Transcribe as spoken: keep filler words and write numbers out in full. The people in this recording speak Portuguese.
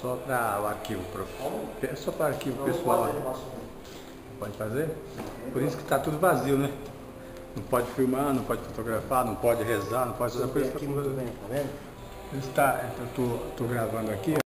só para o arquivo, é só para arquivo pessoal. Pode fazer? Por isso que está tudo vazio, né? Não pode filmar, não pode fotografar, não pode rezar, não pode fazer coisa. Aqui muito bem, tá vendo? Está, eu estou gravando aqui.